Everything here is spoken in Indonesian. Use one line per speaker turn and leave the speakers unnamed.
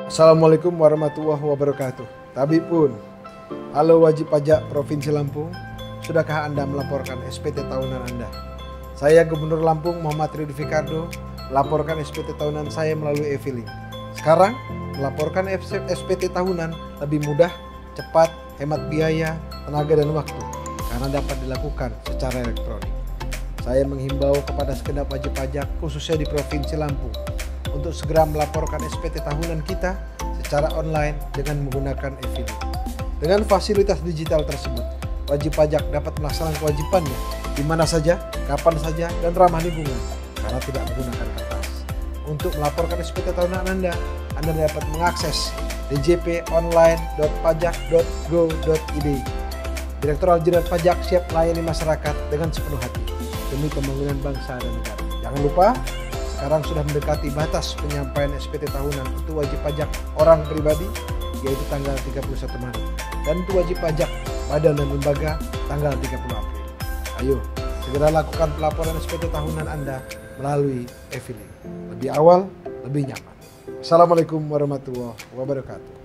Assalamualaikum warahmatullahi wabarakatuh. Tabipun, halo wajib pajak Provinsi Lampung, sudahkah Anda melaporkan SPT tahunan Anda? Saya Gubernur Lampung Muhammad Ridho Fikardo, melaporkan SPT tahunan saya melalui e-filing. Sekarang, melaporkan SPT tahunan lebih mudah, cepat, hemat biaya, tenaga dan waktu, karena dapat dilakukan secara elektronik. Saya menghimbau kepada segenap wajib pajak, khususnya di Provinsi Lampung, untuk segera melaporkan SPT tahunan kita secara online dengan menggunakan e-filing. Dengan fasilitas digital tersebut, wajib pajak dapat melaksanakan kewajibannya di mana saja, kapan saja, dan ramah lingkungan karena tidak menggunakan kertas. Untuk melaporkan SPT tahunan Anda dapat mengakses djponline.pajak.go.id. Direktorat Jenderal Pajak siap melayani masyarakat dengan sepenuh hati demi pembangunan bangsa dan negara. Jangan lupa, sekarang sudah mendekati batas penyampaian SPT tahunan untuk wajib pajak orang pribadi, yaitu tanggal 31 Maret, dan untuk wajib pajak badan dan lembaga tanggal 30 April. Ayo, segera lakukan pelaporan SPT tahunan Anda melalui e-filing. Lebih awal, lebih nyaman. Assalamualaikum warahmatullahi wabarakatuh.